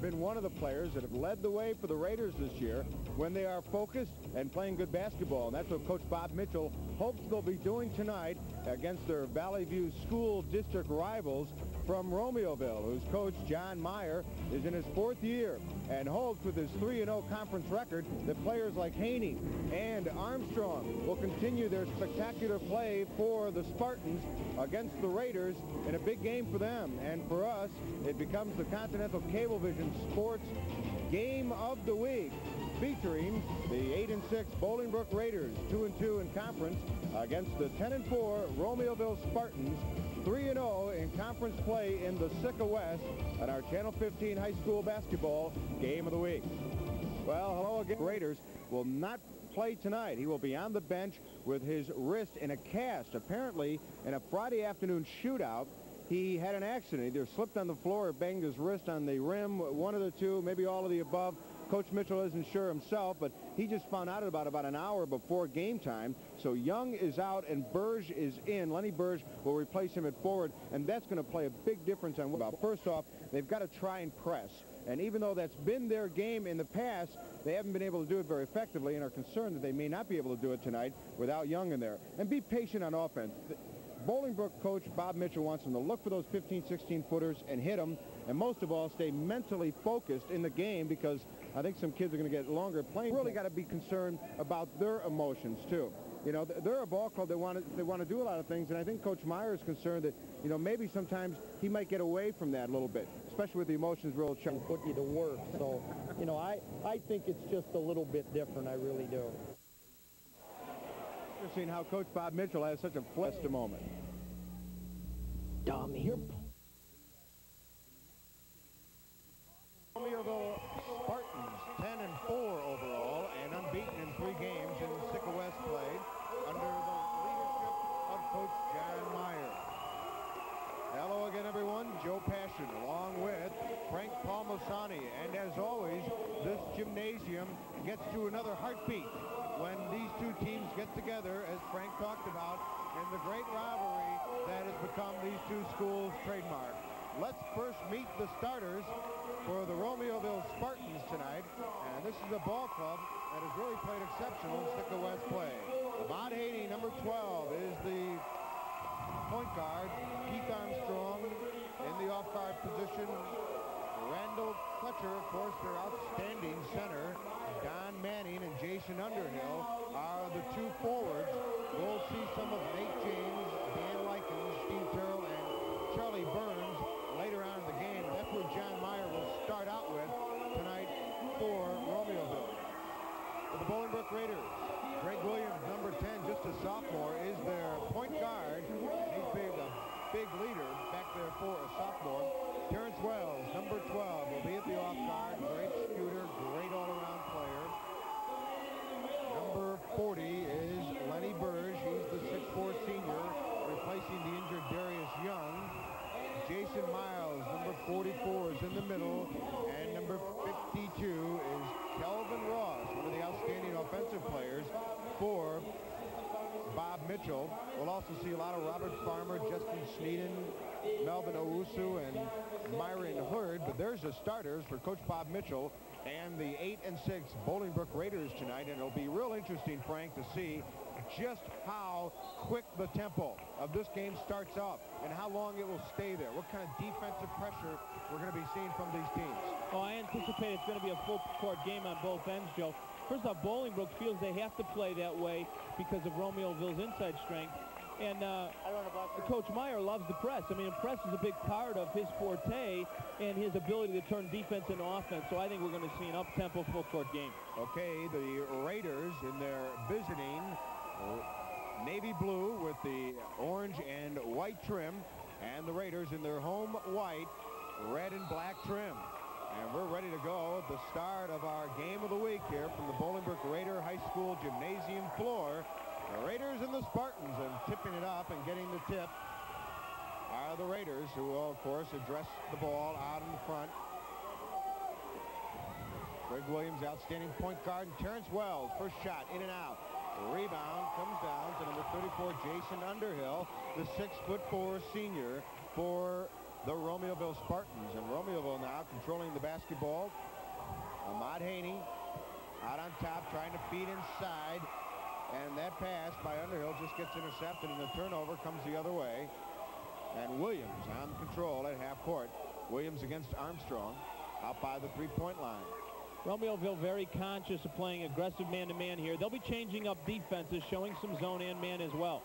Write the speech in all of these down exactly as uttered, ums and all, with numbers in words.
been one of the players that have led the way for the Raiders this year when they are focused and playing good basketball. And that's what Coach Bob Mitchell hopes they'll be doing tonight against their Valley View School District rivals from Romeoville, whose coach, John Meyer, is in his fourth year and hopes with his three and oh conference record that players like Haney and Armstrong will continue their spectacular play for the Spartans against the Raiders in a big game for them. And for us, it becomes the Continental Cablevision Sports Game of the Week, featuring the eight and six Bolingbrook Raiders, two and two in conference, against the ten and four Romeoville Spartans, three and oh in conference play in the S I C A West, on our Channel fifteen High School Basketball Game of the Week. Well, hello again. Raiders will not play tonight. He will be on the bench with his wrist in a cast. Apparently, in a Friday afternoon shootout, he had an accident. Either slipped on the floor or banged his wrist on the rim. One of the two, maybe all of the above. Coach Mitchell isn't sure himself, but he just found out about about an hour before game time. So Young is out and Burge is in. Lenny Burge will replace him at forward, and that's going to play a big difference on about. First off, they've got to try and press. And even though that's been their game in the past, they haven't been able to do it very effectively and are concerned that they may not be able to do it tonight without Young in there. And be patient on offense. Bolingbrook coach Bob Mitchell wants them to look for those fifteen, sixteen footers and hit them, and most of all, stay mentally focused in the game, because I think some kids are going to get longer playing. Really got to be concerned about their emotions too. You know, they're a ball club. They want to they want to do a lot of things, and I think Coach Meyer is concerned that, you know, maybe sometimes he might get away from that a little bit, especially with the emotions real chunk. Put you to work. So, you know, I I think it's just a little bit different. I really do. Interesting how Coach Bob Mitchell has such a blessed moment. Dummy. Here. Romeoville Spartans, ten and four overall, and unbeaten in three games in S I C A West play under the leadership of Coach John Meyer. Hello again, everyone. Joe Passion, along with Frank Palmasani, and as always, this gymnasium gets to another heartbeat when these two teams get together, as Frank talked about, in the great rivalry that has become these two schools' trademark. Let's first meet the starters for the Romeoville Spartans tonight. And this is a ball club that has really played exceptional in S I C A West play. Ahmad Haney, number twelve, is the point guard. Keith Armstrong in the off-guard position. Randall Fletcher, of course, their outstanding center. Don Manning and Jason Underhill are the two forwards. We'll see some of Nate James, Dan Likens, Steve Terrell, and Charlie Burns later on in the game. That's where John Meyer will start out with tonight for Romeoville. For the Bolingbrook Raiders, Greg Williams, number ten, just a sophomore, is their point guard. He's big, a big leader back there for a sophomore. Terrence Wells, number twelve, will be at the off guard. Great shooter, great all-around player. Number forty is Lenny Burge. He's the six four senior, replacing the injured Darius Young. Jason Miles, number forty-four, is in the middle, and number fifty-two is Kelvin Ross, one of the outstanding offensive players for Bob Mitchell. We'll also see a lot of Robert Farmer, Justin Sneeden, Melvin Owusu, and Myron Hurd, but there's the starters for Coach Bob Mitchell and the eight and six Bolingbrook Raiders tonight, and it'll be real interesting, Frank, to see just how quick the tempo of this game starts off and how long it will stay there. What kind of defensive pressure we're going to be seeing from these teams. Oh, I anticipate it's going to be a full court game on both ends, Joe. First off, Bolingbrook feels they have to play that way because of Romeoville's inside strength. And uh, Coach Meyer loves the press. I mean, press is a big part of his forte and his ability to turn defense into offense. So I think we're going to see an up-tempo full-court game. Okay, the Raiders in their visiting navy blue with the orange and white trim, and the Raiders in their home white, red and black trim. And we're ready to go at the start of our game of the week here from the Bolingbrook Raider High School gymnasium floor. The Raiders and the Spartans, and tipping it up and getting the tip are the Raiders, who will, of course, address the ball out in front. Greg Williams, outstanding point guard, and Terrence Wells, first shot, in and out. Rebound comes down to number thirty-four, Jason Underhill, the six foot four senior for the Romeoville Spartans. And Romeoville now controlling the basketball. Ahmad Haney out on top, trying to feed inside. And that pass by Underhill just gets intercepted, and the turnover comes the other way. And Williams on control at half court. Williams against Armstrong out by the three-point line. Romeoville very conscious of playing aggressive man-to-man here. They'll be changing up defenses, showing some zone and man as well.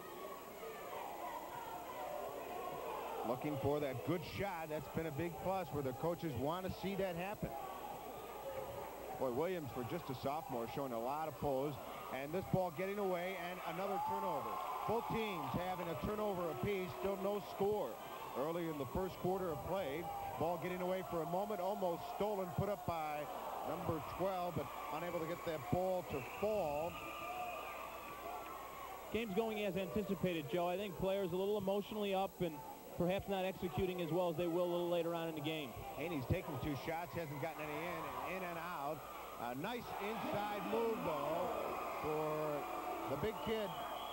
Looking for that good shot. That's been a big plus where the coaches want to see that happen. Boy, Williams, for just a sophomore, showing a lot of pose. And this ball getting away, and another turnover. Both teams having a turnover apiece. Still no score early in the first quarter of play. Ball getting away for a moment, almost stolen, put up by number twelve, but unable to get that ball to fall. Game's going as anticipated, Joe. I think players a little emotionally up and perhaps not executing as well as they will a little later on in the game. Haney's taken two shots, hasn't gotten any in, and in and out. A nice inside move, though, for the big kid.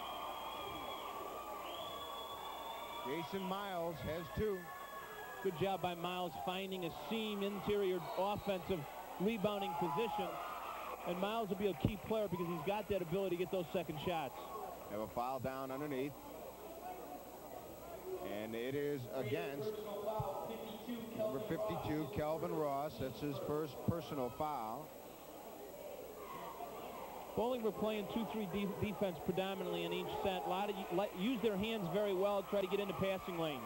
Jason Miles has two. Good job by Miles finding a seam interior offensive rebounding position. And Miles will be a key player because he's got that ability to get those second shots. Have a foul down underneath. And it is against number fifty-two, Kelvin Ross. That's his first personal foul. Bolingbrook playing two three de defense predominantly in each set. A lot of use their hands very well, try to get into passing lanes.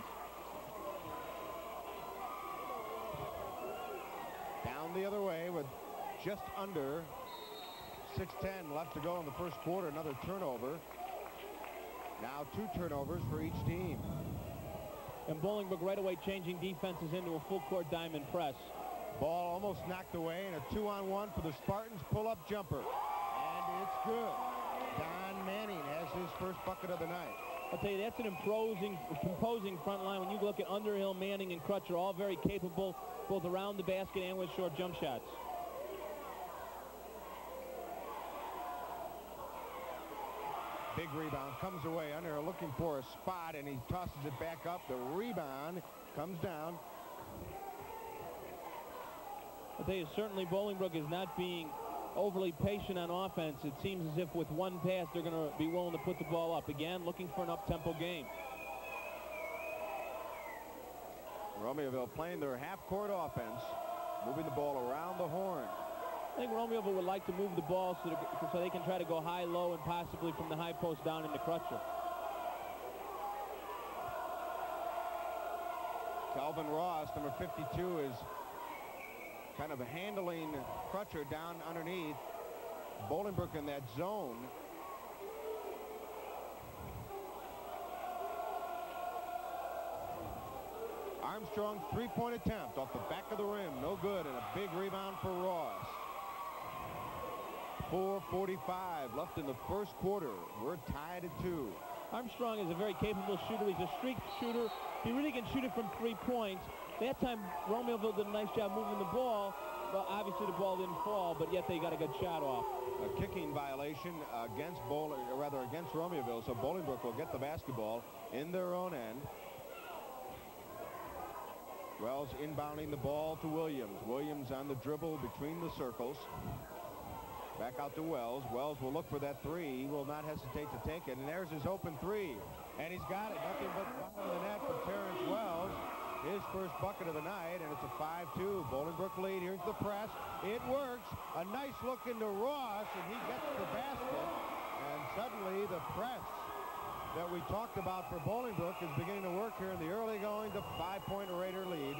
Down the other way with just under six ten left to go in the first quarter. Another turnover. Now two turnovers for each team. And Bolingbrook right away changing defenses into a full court diamond press. Ball almost knocked away, and a two-on-one for the Spartans. Pull-up jumper. And it's good. Don Manning has his first bucket of the night. I'll tell you, that's an imposing, composing front line. When you look at Underhill, Manning, and Crutcher, all very capable, both around the basket and with short jump shots. Big rebound comes away. Underhill looking for a spot, and he tosses it back up. The rebound comes down. I'll tell you, certainly Bolingbrook is not being overly patient on offense. It seems as if with one pass they're going to be willing to put the ball up. Again, looking for an up-tempo game. Romeoville playing their half-court offense, moving the ball around the horn. I think Romeoville would like to move the ball so, to, so they can try to go high-low and possibly from the high post down into Crutcher. Calvin Ross, number fifty-two, is kind of handling Crutcher down underneath. Bolingbrook in that zone. Armstrong three-point attempt off the back of the rim. No good, and a big rebound for Ross. four forty-five left in the first quarter. We're tied at two. Armstrong is a very capable shooter. He's a streak shooter. He really can shoot it from three points. That time, Romeoville did a nice job moving the ball. But obviously, the ball didn't fall, but yet they got a good shot off. A kicking violation against Bowling, or rather against Romeoville. So Bolingbrook will get the basketball in their own end. Wells inbounding the ball to Williams. Williams on the dribble between the circles. Back out to Wells. Wells will look for that three. He will not hesitate to take it. And there's his open three. And he's got it. Nothing but bottom of the net for Terrence Wells. His first bucket of the night, and it's a five two. Bolingbrook lead. Here's the press. It works. A nice look into Ross, and he gets the basket. And suddenly the press that we talked about for Bolingbrook is beginning to work here in the early going to five-point Raider lead.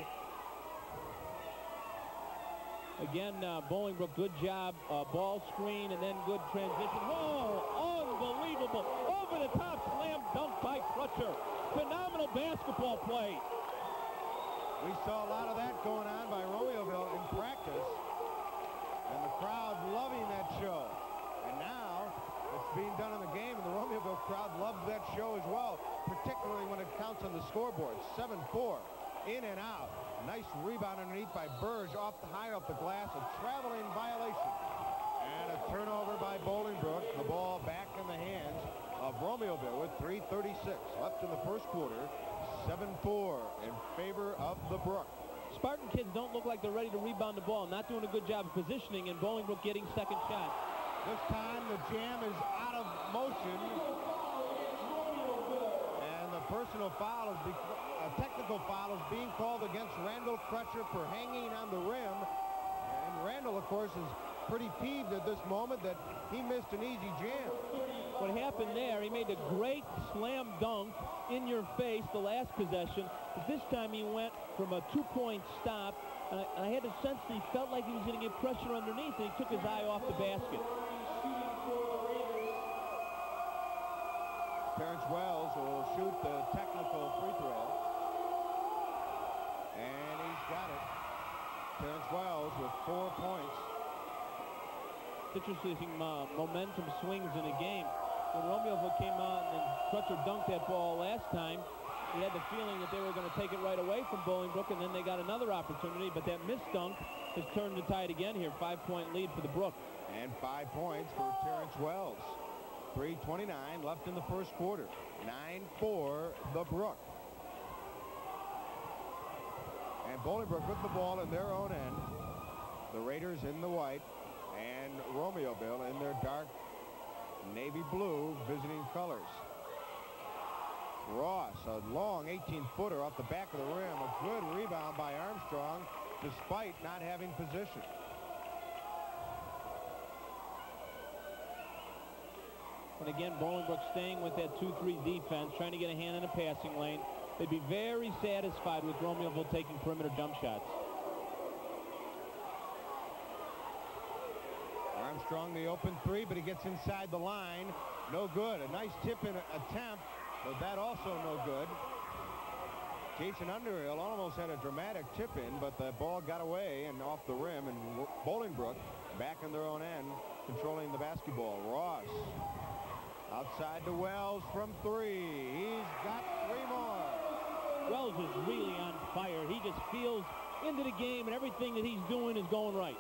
Again, uh, Bolingbrook, good job. Uh, ball screen and then good transition. Whoa, unbelievable. Over the top slam dunk by Crutcher. Phenomenal basketball play. We saw a lot of that going on by Romeoville in practice. And the crowd loving that show. And now it's being done in the game, and the Romeoville crowd loves that show as well, particularly when it counts on the scoreboard. seven four, in and out. Nice rebound underneath by Burge, off the high off the glass, a traveling violation. And a turnover by Bolingbrook. The ball back in the hands of Romeoville with three thirty-six left. left in the first quarter. seven four in favor of the Brook. Spartan kids don't look like they're ready to rebound the ball. Not doing a good job of positioning, and Bolingbrook getting second shot. This time the jam is out of motion. And the personal foul is, a technical foul is being called against Randall Crutcher for hanging on the rim. And Randall, of course, is pretty peeved at this moment that he missed an easy jam. What happened there, he made a great slam dunk in your face the last possession. But this time he went from a two-point stop, and I, and I had a sense that he felt like he was going to get pressure underneath, and he took his eye off the basket. Terrence Wells will shoot the technical free throw. And he's got it. Terrence Wells with four points. It's interesting uh, momentum swings in a game. When Romeoville came out and Crutcher dunked that ball last time, he had the feeling that they were going to take it right away from Bolingbrook, and then they got another opportunity, but that missed dunk has turned the tide again here. Five-point lead for the Brook. And five points for Terrence Wells. three twenty-nine left in the first quarter. nine four the Brook. And Bolingbrook with the ball in their own end. The Raiders in the white, and Romeoville in their dark navy blue visiting colors. Ross, a long eighteen-footer off the back of the rim. A good rebound by Armstrong, despite not having position. And again, Bolingbrook staying with that two three defense, trying to get a hand in a passing lane. They'd be very satisfied with Romeoville taking perimeter jump shots. Armstrong the open three, but he gets inside the line. No good. A nice tip-in attempt, but that also no good. Jason Underhill almost had a dramatic tip-in, but the ball got away and off the rim, and Bolingbrook back in their own end, controlling the basketball. Ross outside to Wells from three. He's got three more. Wells is really on fire. He just feels into the game, and everything that he's doing is going right.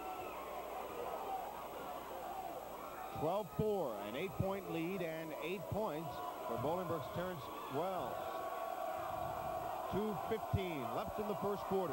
twelve four, an eight-point lead and eight points for Bolingbrook's Terrence Wells. two fifteen left in the first quarter.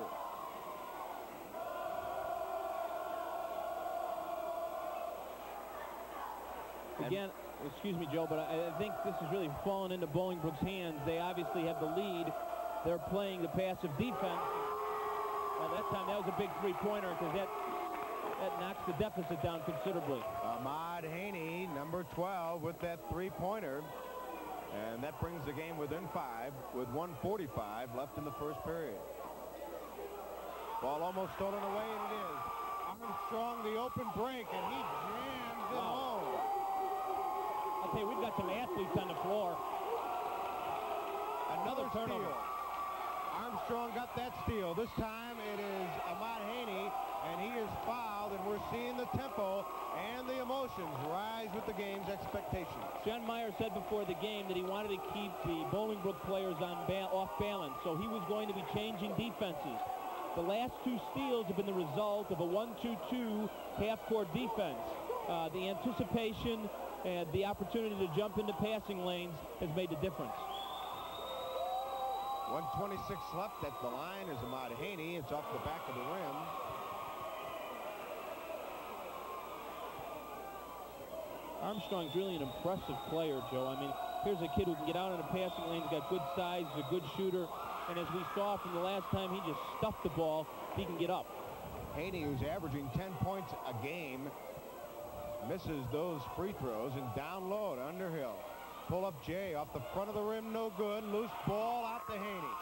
Again, excuse me, Joe, but I, I think this is really fallen into Bolingbrook's hands. They obviously have the lead. They're playing the passive defense. Well, that time that was a big three-pointer because that, that knocks the deficit down considerably. Ahmad Haney, number twelve, with that three-pointer. And that brings the game within five with one forty-five left in the first period. Ball almost stolen away, and it is. Armstrong, the open break, and he jams it Wow. home. I'll tell you, we've got some athletes on the floor. Another turnover. steal. Armstrong got that steal. This time it is Ahmad Haney, and he is fouled, and we're seeing the tempo and the emotions rise with the game's expectations. John Meyer said before the game that he wanted to keep the Bolingbrook players on ba off balance, so he was going to be changing defenses. The last two steals have been the result of a one two two half-court defense. Uh, the anticipation and the opportunity to jump into passing lanes has made the difference. one twenty-six left at the line is Ahmad Haney. It's off the back of the rim. Armstrong's really an impressive player, Joe. I mean, here's a kid who can get out in a passing lane. He's got good size, he's a good shooter. And as we saw from the last time he just stuffed the ball, he can get up. Haney, who's averaging ten points a game, misses those free throws, and down low to Underhill. Pull up Jay off the front of the rim, no good. Loose ball out to Haney.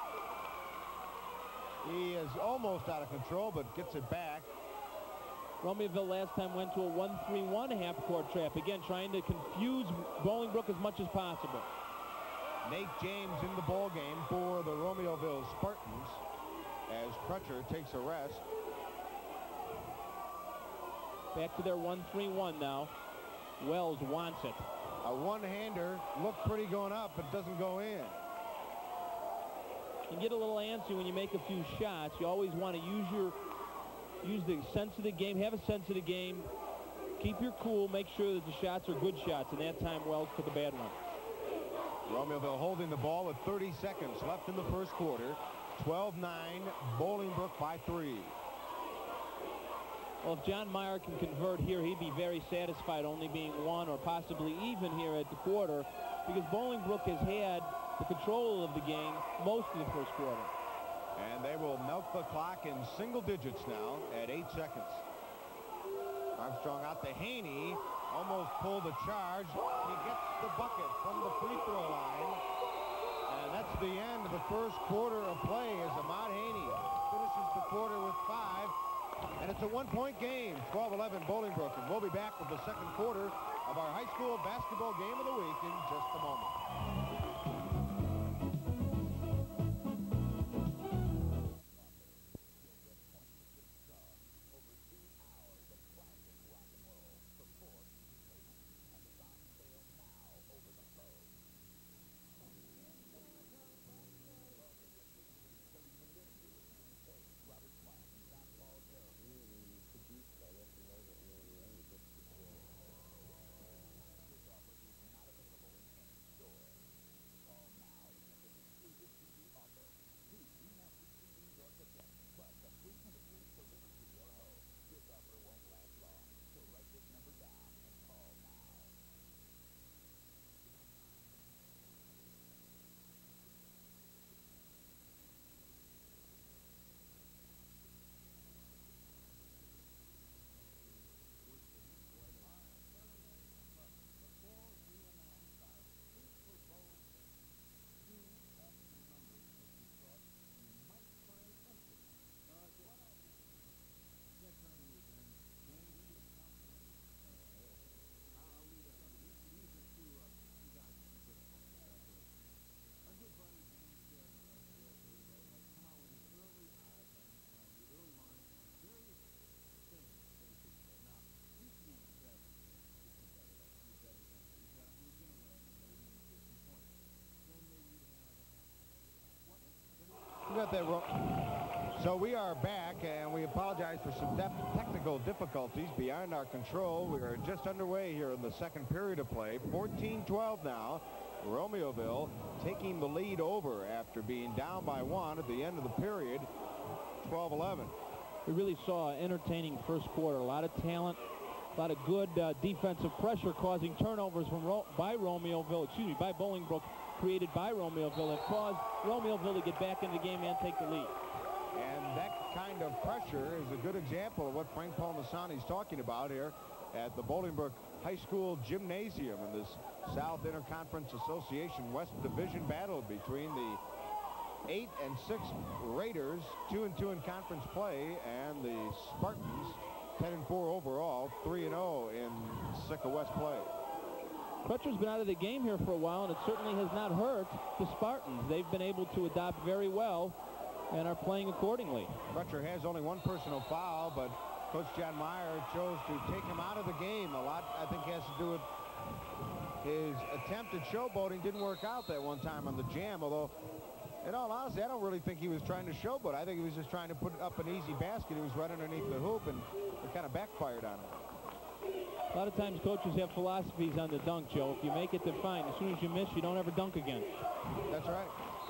He is almost out of control, but gets it back. Romeoville last time went to a one three one half-court trap. Again, trying to confuse Bolingbrook as much as possible. Nate James in the ball game for the Romeoville Spartans as Crutcher takes a rest. Back to their one three one now. Wells wants it. A one-hander looked pretty going up, but doesn't go in. You get a little antsy when you make a few shots. You always want to use your use the sense of the game, have a sense of the game, keep your cool, make sure that the shots are good shots, and that time Wells took a bad one. Romeoville holding the ball with thirty seconds left in the first quarter. twelve nine, Bolingbrook by three. Well, if John Meyer can convert here, he'd be very satisfied, only being one or possibly even here at the quarter, because Bolingbrook has had the control of the game most of the first quarter. And they will milk the clock in single digits now at eight seconds. Armstrong out to Haney, almost pulled the charge. He gets the bucket from the free throw line. And that's the end of the first quarter of play as Ahmad Haney finishes the quarter with five. And it's a one-point game, twelve eleven Bolingbrook. And we'll be back with the second quarter of our high school basketball game of the week in just a moment. You got that wrong. So we are back, and we apologize for some technical difficulties beyond our control. We are just underway here in the second period of play. fourteen twelve now. Romeoville taking the lead over after being down by one at the end of the period. twelve eleven. We really saw an entertaining first quarter. A lot of talent, a lot of good uh, defensive pressure causing turnovers from Ro by Romeoville, excuse me, by Bolingbrook, created by Romeoville, and caused Romeoville to get back in the game and take the lead. And that kind of pressure is a good example of what Frank Palmisani is talking about here at the Bolingbrook High School Gymnasium in this South Interconference Association West Division battle between the eight and six Raiders, two and two in conference play, and the Spartans, ten and four overall, three and oh in S I C A West play. Crutcher's been out of the game here for a while, and it certainly has not hurt the Spartans. They've been able to adapt very well and are playing accordingly. Crutcher has only one personal foul, but Coach John Meyer chose to take him out of the game. A lot, I think, has to do with his attempt at showboating. Didn't work out that one time on the jam, although, in all honesty, I don't really think he was trying to showboat. I think he was just trying to put up an easy basket. He was right underneath the hoop, and it kind of backfired on him. A lot of times coaches have philosophies on the dunk, Joe. If you make it, then fine. As soon as you miss, you don't ever dunk again. That's right.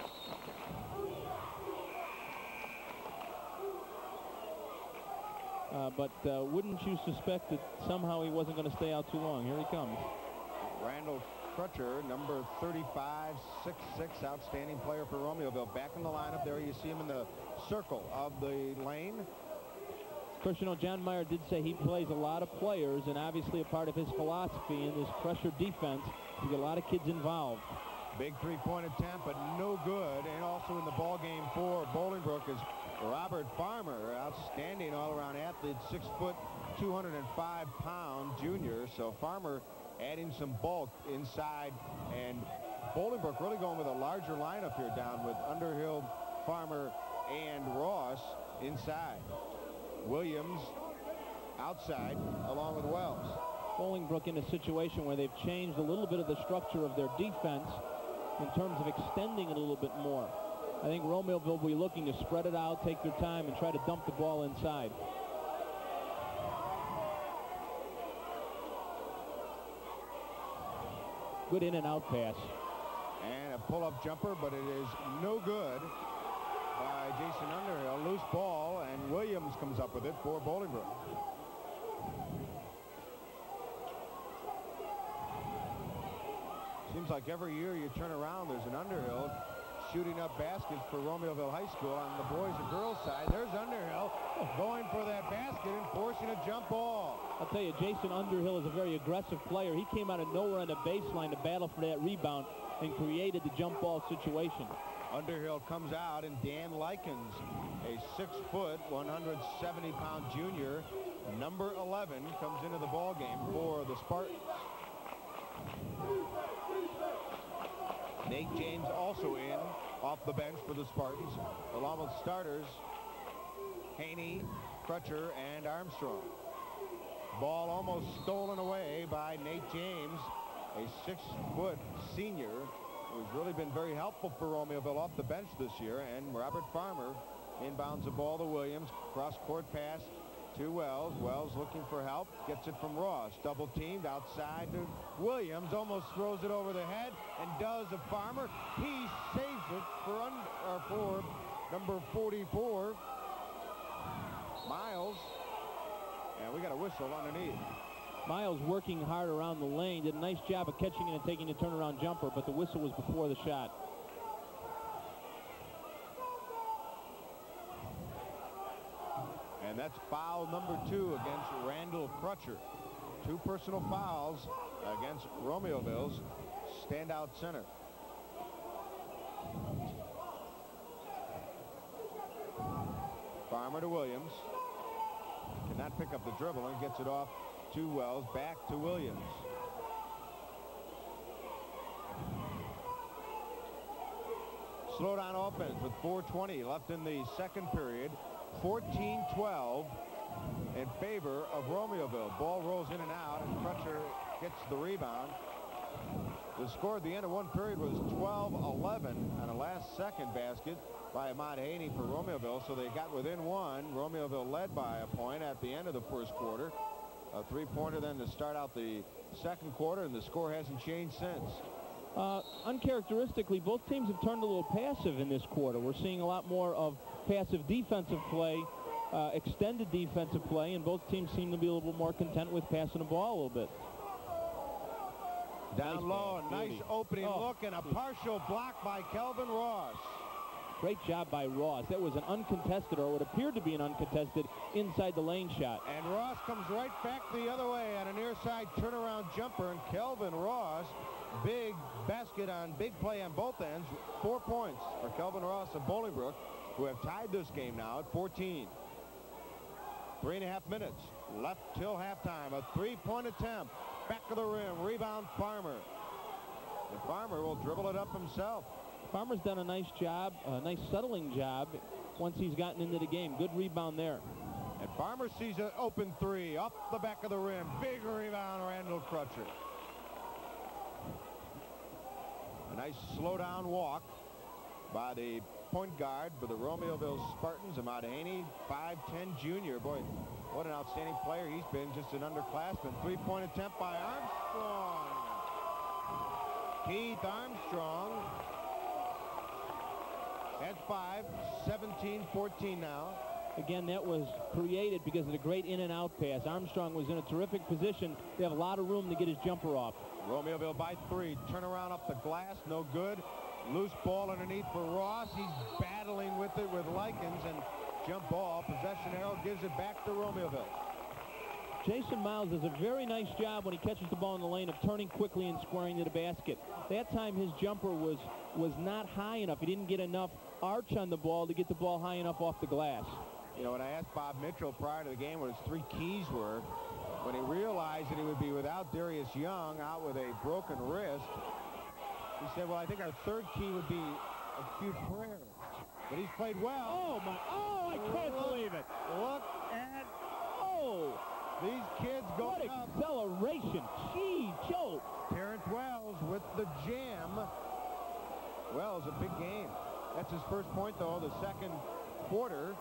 Uh, but uh, wouldn't you suspect that somehow he wasn't going to stay out too long? Here he comes. Randall Crutcher, number thirty-five, six six, outstanding player for Romeoville. Back in the lineup there. You see him in the circle of the lane. Of course, you know, John Meyer did say he plays a lot of players, and obviously a part of his philosophy in this pressure defense to get a lot of kids involved. Big three-point attempt, but no good. And also in the ball game for Bolingbrook is Robert Farmer, outstanding all-around athlete, six foot, two hundred five pound junior. So Farmer adding some bulk inside, and Bolingbrook really going with a larger lineup here down with Underhill, Farmer, and Ross inside. Williams outside along with Wells. Bolingbrook in a situation where they've changed a little bit of the structure of their defense in terms of extending it a little bit more. I think Romeoville will be looking to spread it out, take their time, and try to dump the ball inside. Good in and out pass. pull-up jumper, but it is no good by Jason Underhill. Loose ball, and Williams comes up with it for Bolingbrook. Seems like every year you turn around, there's an Underhill shooting up baskets for Romeoville High School. On the boys and girls side, there's Underhill going for that basket and forcing a jump ball. I'll tell you, Jason Underhill is a very aggressive player. He came out of nowhere on the baseline to battle for that rebound and created the jump ball situation. Underhill comes out, and Dan Likens, a six-foot, one hundred seventy pound junior, number eleven, comes into the ball game for the Spartans. Nate James also in off the bench for the Spartans, along with starters Haney, Crutcher, and Armstrong. Ball almost stolen away by Nate James, a six-foot senior who's really been very helpful for Romeoville off the bench this year. And Robert Farmer inbounds the ball to Williams. Cross-court pass to Wells. Wells looking for help. Gets it from Ross. Double teamed outside to Williams. Almost throws it over the head and does a Farmer. He saves it for, under, or for number forty-four, Miles. And we got a whistle underneath. Miles working hard around the lane. Did a nice job of catching it and taking a turnaround jumper, but the whistle was before the shot. And that's foul number two against Randall Crutcher. Two personal fouls against Romeoville's standout center. Farmer to Williams. Cannot pick up the dribble and gets it off to Wells. Back to Williams. Slow down offense with four twenty left in the second period. fourteen twelve in favor of Romeoville. Ball rolls in and out, and Crutcher gets the rebound. The score at the end of one period was twelve eleven on a last-second basket by Ahmad Haney for Romeoville, so they got within one. Romeoville led by a point at the end of the first quarter. A three-pointer then to start out the second quarter, and the score hasn't changed since. Uh, uncharacteristically, both teams have turned a little passive in this quarter. We're seeing a lot more of passive defensive play, uh, extended defensive play, and both teams seem to be a little bit more content with passing the ball a little bit. Down nice low, ball, a nice opening oh. look, and a partial block by Kelvin Ross. Great job by Ross. That was an uncontested, or what appeared to be an uncontested, inside the lane shot. And Ross comes right back the other way on a near side turnaround jumper, and Kelvin Ross, big basket on big play on both ends. Four points for Kelvin Ross of Bolingbrook, who have tied this game now at fourteen. Three and a half minutes left till halftime. A three-point attempt. Back of the rim. Rebound Farmer. And Farmer will dribble it up himself. Farmer's done a nice job, a nice settling job once he's gotten into the game. Good rebound there. And Farmer sees an open three off the back of the rim. Big rebound, Randall Crutcher. A nice slow-down walk by the point guard for the Romeoville Spartans, Ahmad Haney, five ten junior. Boy, what an outstanding player he's been, just an underclassman. Three-point attempt by Armstrong. Keith Armstrong. That's five, seventeen fourteen now. Again, that was created because of the great in and out pass. Armstrong was in a terrific position. They have a lot of room to get his jumper off. Romeoville by three. Turn around up the glass. No good. Loose ball underneath for Ross. He's battling with it with Likens, and jump ball. Possession arrow gives it back to Romeoville. Jason Miles does a very nice job when he catches the ball in the lane of turning quickly and squaring to the basket. That time his jumper was was not high enough. He didn't get enough arch on the ball to get the ball high enough off the glass. You know, when I asked Bob Mitchell prior to the game what his three keys were, when he realized that he would be without Darius Young, out with a broken wrist, he said, well, I think our third key would be a few prayers. But he's played well. Oh, my. Oh, I can't look, believe it. Look at Oh. these kids going What up. acceleration. Gee, Joe. Terrence Wells with the jam. Wells, a big game. That's his first point, though, the second quarter.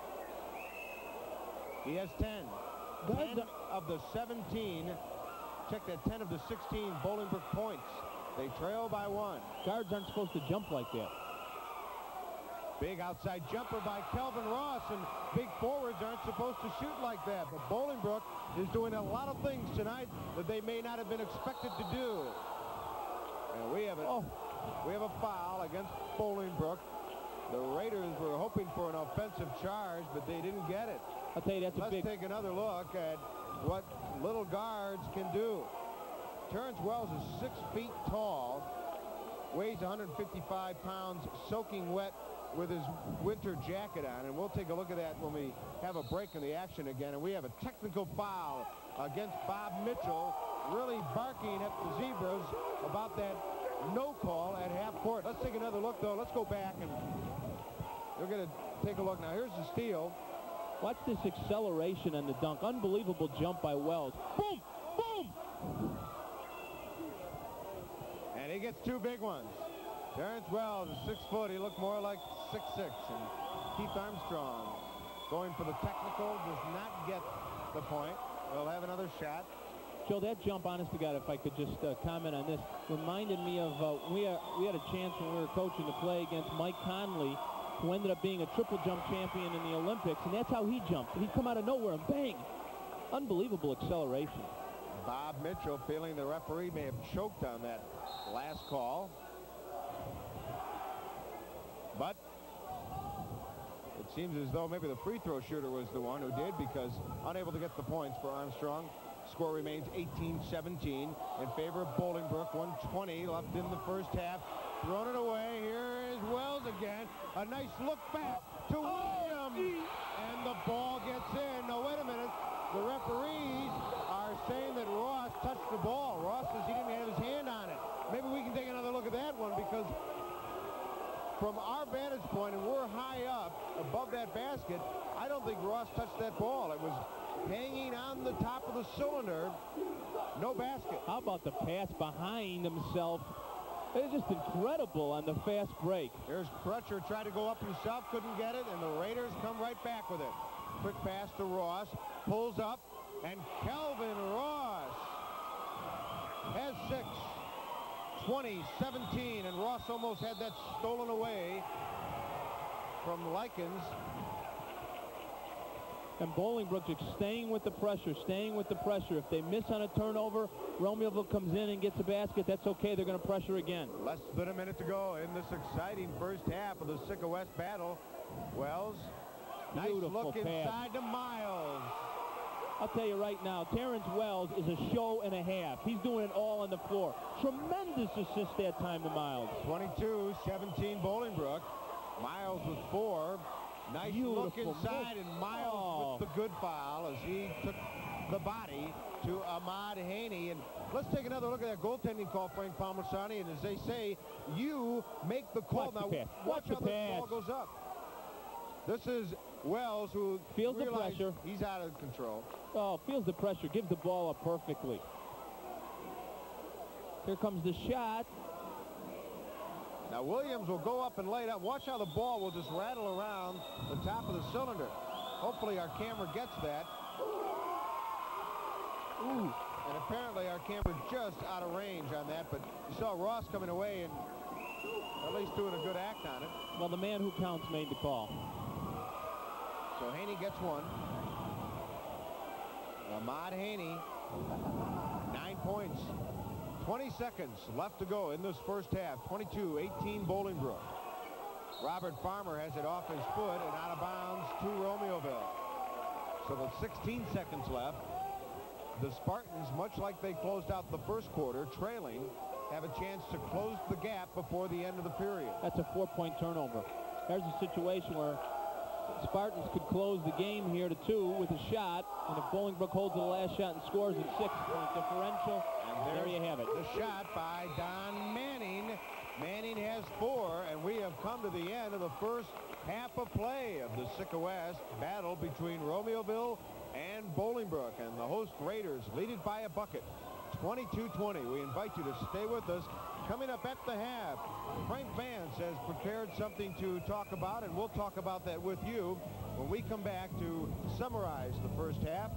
He has ten. ten of the seventeen. Check that, ten of the sixteen Bolingbrook points They trail by one. Guards aren't supposed to jump like that. Big outside jumper by Kelvin Ross, and big forwards aren't supposed to shoot like that. But Bolingbrook is doing a lot of things tonight that they may not have been expected to do. And we have a, oh. we have a foul against Bolingbrook. The Raiders were hoping for an offensive charge, but they didn't get it. I'll tell you, that's Let's a big... take another look at what little guards can do. Terrence Wells is six feet tall, weighs one hundred fifty-five pounds, soaking wet with his winter jacket on, and we'll take a look at that when we have a break in the action again. And we have a technical foul against Bob Mitchell, really barking at the Zebras about that no call at half court. Let's take another look, though. Let's go back, and we're going to take a look. Now, here's the steal. Watch this acceleration and the dunk. Unbelievable jump by Wells. Boom! Boom! And he gets two big ones. Terrence Wells is six foot. He looked more like six six. And Keith Armstrong going for the technical, does not get the point. We'll have another shot. Joe, that jump, honest to God, if I could just uh, comment on this, reminded me of uh, we, uh, we had a chance when we were coaching to play against Mike Conley, who ended up being a triple jump champion in the Olympics, and that's how he jumped. He'd come out of nowhere and bang. Unbelievable acceleration. Bob Mitchell feeling the referee may have choked on that last call. But it seems as though maybe the free throw shooter was the one who did, because unable to get the points for Armstrong. Score remains eighteen seventeen in favor of Bolingbrook. one twenty left in the first half. Thrown it away. Here is Wells again. A nice look back to Williams. And the ball gets in. Now, wait a minute. The referees are saying that Ross touched the ball. Ross says he didn't have his hand on it. Maybe we can take another look at that one, because from our vantage point, and we're high up above that basket, I don't think Ross touched that ball. It was hanging on the top of the cylinder. No basket. How about the pass behind himself? It's just incredible on the fast break. Here's Crutcher, tried to go up himself, couldn't get it, and the Raiders come right back with it. Quick pass to Ross, pulls up, and Kelvin Ross has six. twenty seventeen, and Ross almost had that stolen away from Likens. And Bolingbrook just staying with the pressure, staying with the pressure. If they miss on a turnover, Romeoville comes in and gets a basket. That's okay. They're going to pressure again. Less than a minute to go in this exciting first half of the Sicka West battle. Wells, nice Beautiful look pass. inside to Miles. I'll tell you right now, Terrence Wells is a show and a half. He's doing it all on the floor. Tremendous assist that time to Miles. twenty-two seventeen Bolingbrook. Miles with four. Nice Beautiful look inside, move. and Miles Oh. with the good foul as he took the body to Ahmad Haney. And let's take another look at that goaltending call, Frank Palmisani. And as they say, you make the call. Watch the now, pass. watch, Watch how the the pass. ball goes up. This is Wells, who Feels the realized pressure. he's out of control. Oh, feels the pressure. Gives the ball up perfectly. Here comes the shot. Now Williams will go up and lay it up. Watch how the ball will just rattle around the top of the cylinder. Hopefully our camera gets that. Ooh. And apparently our camera just out of range on that, but you saw Ross coming away and at least doing a good act on it. Well, the man who counts made the call. So Haney gets one. Ahmad Haney, nine points. twenty seconds left to go in this first half. twenty-two eighteen Bolingbrook. Robert Farmer has it off his foot and out of bounds to Romeoville. So with sixteen seconds left, the Spartans, much like they closed out the first quarter, trailing, have a chance to close the gap before the end of the period. That's a four-point turnover. There's a situation where Spartans could close the game here to two with a shot, and if Bolingbrook holds the last shot and scores a six-point differential, and there you have it. The shot by Don Manning. Manning has four, and we have come to the end of the first half of play of the Sicka West battle between Romeoville and Bolingbrook, and the host Raiders lead it by a bucket, twenty-two twenty. We invite you to stay with us. Coming up at the half, Frank Vance has prepared something to talk about, and we'll talk about that with you when we come back to summarize the first half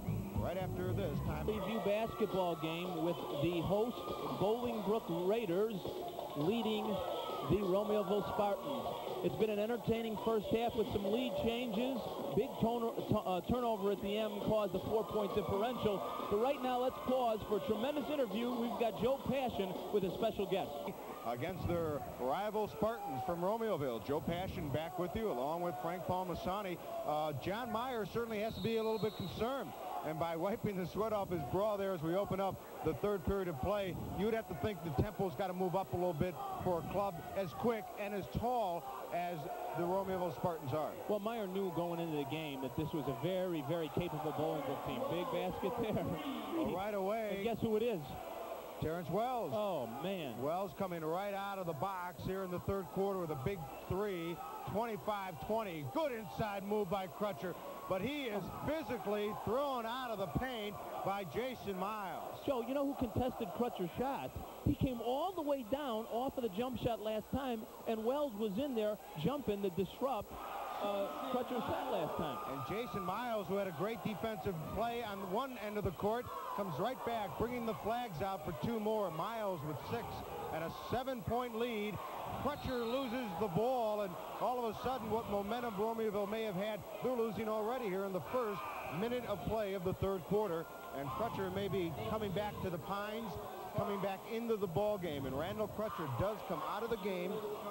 right after this time. View basketball game with the host Bolingbrook Raiders leading the Romeoville Spartans. It's been an entertaining first half with some lead changes. Big toner, uh, turnover at the end caused a four-point differential. But right now, let's pause for a tremendous interview. We've got Joe Passion with a special guest. Against their rival Spartans from Romeoville. Joe Passion back with you, along with Frank Palmisani. Uh, John Meyer certainly has to be a little bit concerned. And by wiping the sweat off his brow there as we open up the third period of play, you'd have to think the tempo's got to move up a little bit for a club as quick and as tall as the Romeoville Spartans are. Well, Meyer knew going into the game that this was a very, very capable Bolingbrook team. Big basket there. Well, right away. And guess who it is? Terrence Wells. Oh, man. Wells coming right out of the box here in the third quarter with a big three, twenty-five twenty. Good inside move by Crutcher, but he is physically thrown out of the paint by Jason Miles. Joe, you know who contested Crutcher's shot? He came all the way down off of the jump shot last time, and Wells was in there jumping to disrupt uh, Crutcher's shot last time. And Jason Miles, who had a great defensive play on one end of the court, comes right back, bringing the flags out for two more. Miles with six and a seven-point lead. Crutcher loses the ball, and all of a sudden what momentum Romeoville may have had, they're losing already here in the first minute of play of the third quarter. And Crutcher may be coming back to the Pines, coming back into the ball game. And Randall Crutcher does come out of the game.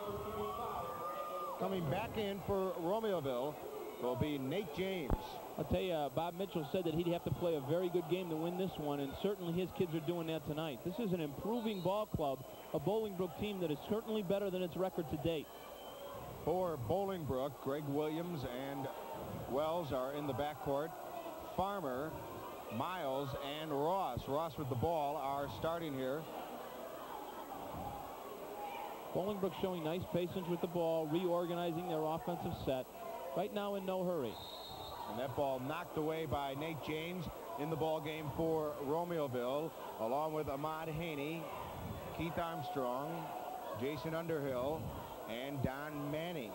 Coming back in for Romeoville will be Nate James. I'll tell you, uh, Bob Mitchell said that he'd have to play a very good game to win this one, and certainly his kids are doing that tonight. This is an improving ball club, a Bolingbrook team that is certainly better than its record to date. For Bolingbrook, Greg Williams and Wells are in the backcourt. Farmer, Miles, and Ross. Ross with the ball are starting here. Bolingbrook showing nice patience with the ball, reorganizing their offensive set. Right now in no hurry. And that ball knocked away by Nate James in the ball game for Romeoville, along with Ahmad Haney, Keith Armstrong, Jason Underhill, and Don Manning.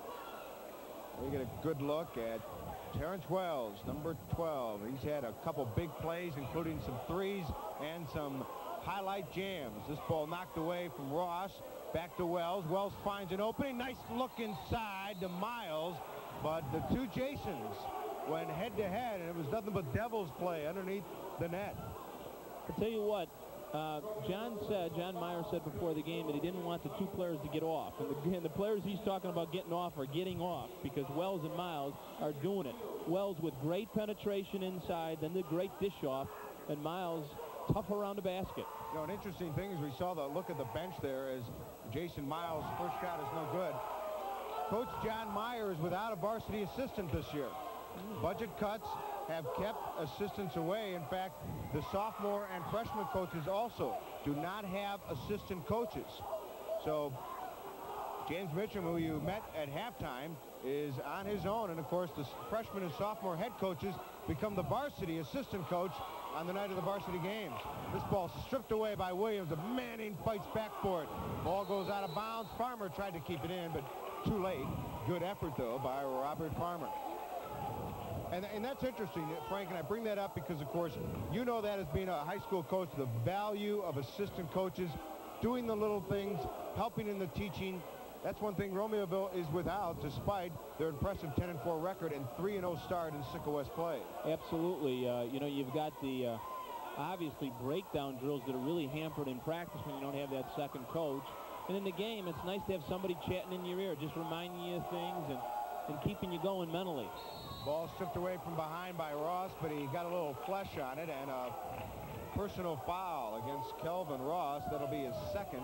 We get a good look at Terrence Wells, number twelve. He's had a couple big plays, including some threes and some highlight jams. This ball knocked away from Ross. Back to Wells. Wells finds an opening. Nice look inside to Miles. But the two Jasons went head-to-head, and it was nothing but devil's play underneath the net. I'll tell you what, uh, John said, John Meyer said before the game that he didn't want the two players to get off. And the, and the players he's talking about getting off are getting off because Wells and Miles are doing it. Wells with great penetration inside, then the great dish off, and Miles tough around the basket. You know, an interesting thing is we saw the look at the bench there as Jason Miles' first shot is no good. Coach John Meyer is without a varsity assistant this year. Budget cuts have kept assistants away. In fact, the sophomore and freshman coaches also do not have assistant coaches. So James Mitchum, who you met at halftime, is on his own. And of course, the freshman and sophomore head coaches become the varsity assistant coach on the night of the varsity games. This ball stripped away by Williams. And Manning fights back for it. Ball goes out of bounds. Farmer tried to keep it in, but too late. Good effort, though, by Robert Farmer. And, and that's interesting, Frank, and I bring that up because, of course, you know that as being a high school coach, the value of assistant coaches, doing the little things, helping in the teaching. That's one thing Romeoville is without, despite their impressive ten and four record and three and oh start in Sickle West play. Absolutely. Uh, you know, you've got the, uh, obviously, breakdown drills that are really hampered in practice when you don't have that second coach. And in the game, it's nice to have somebody chatting in your ear, just reminding you of things and, and keeping you going mentally. Ball stripped away from behind by Ross, but he got a little flesh on it, and a personal foul against Kelvin Ross. That'll be his second.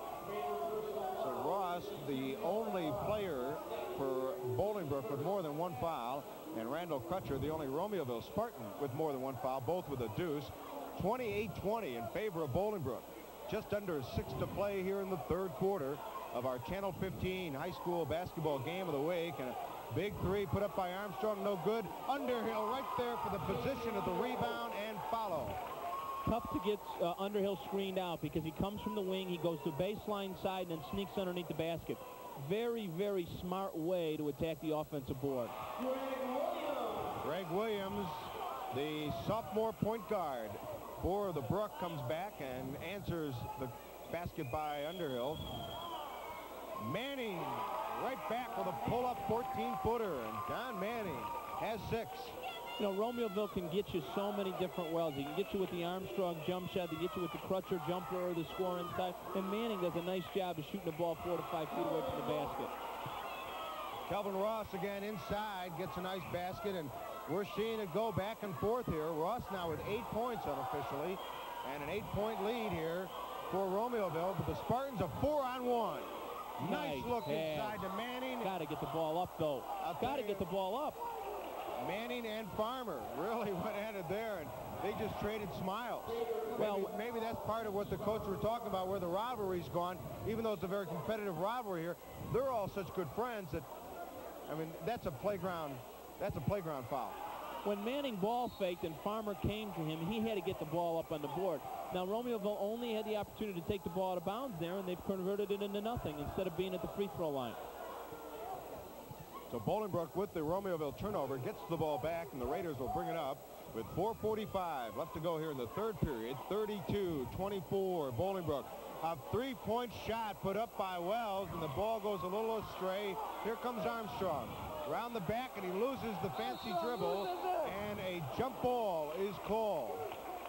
So Ross, the only player for Bolingbrook with more than one foul, and Randall Crutcher, the only Romeoville Spartan with more than one foul, both with a deuce. twenty-eight twenty in favor of Bolingbrook. Just under six to play here in the third quarter of our Channel fifteen high school basketball game of the week. And a big three put up by Armstrong, no good. Underhill right there for the position of the rebound and follow. Tough to get uh, Underhill screened out because he comes from the wing, he goes to baseline side and then sneaks underneath the basket. Very, very smart way to attack the offensive board. Greg Williams The sophomore point guard for the Brook comes back and answers the basket by Underhill. Manning right back with a pull-up fourteen footer, and John Manning has six. You know, Romeoville can get you so many different wells. He can get you with the Armstrong jump shot. They get you with the Crutcher jumper or the score inside. And Manning does a nice job of shooting the ball four to five feet away from the basket. Kelvin Ross again inside, gets a nice basket, and we're seeing it go back and forth here. Ross now with eight points unofficially, and an eight-point lead here for Romeoville. But the Spartans a four on one. Nice, nice look pass. Inside to Manning. Got to get the ball up, though. Got to get the ball up. Manning and Farmer really went at it there, and they just traded smiles. Well, maybe, maybe that's part of what the coach were talking about, where the rivalry's gone. Even though it's a very competitive rivalry here, they're all such good friends that, I mean, that's a playground, that's a playground foul. When Manning ball faked and Farmer came to him, he had to get the ball up on the board. Now, Romeoville only had the opportunity to take the ball out of bounds there, and they've converted it into nothing instead of being at the free throw line. So Bolingbrook with the Romeoville turnover gets the ball back, and the Raiders will bring it up with four forty-five left to go here in the third period. thirty-two twenty-four Bolingbrook. A three-point shot put up by Wells, and the ball goes a little astray. Here comes Armstrong. Around the back, and he loses the fancy dribble, and a jump ball is called.